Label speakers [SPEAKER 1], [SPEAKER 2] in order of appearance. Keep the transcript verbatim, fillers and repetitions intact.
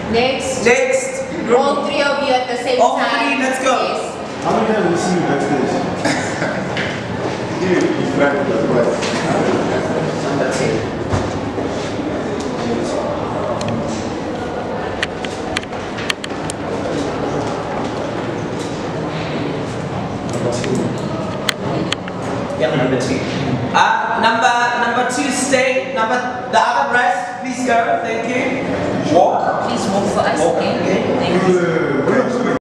[SPEAKER 1] Next.
[SPEAKER 2] Next.
[SPEAKER 1] All three of you at the same
[SPEAKER 2] All
[SPEAKER 1] time.
[SPEAKER 2] three, let's go.
[SPEAKER 1] Yes.
[SPEAKER 3] How many times have we seen you backstage? Dude, he's right. That's right.
[SPEAKER 2] Number ten. Yeah, number two. Uh, number number two, stay. Number the other rest, please go. Thank you. Walk.
[SPEAKER 1] Please walk for us.
[SPEAKER 2] Walk.
[SPEAKER 1] Okay.
[SPEAKER 2] Okay.
[SPEAKER 1] Thank you.
[SPEAKER 3] Wait, wait, wait.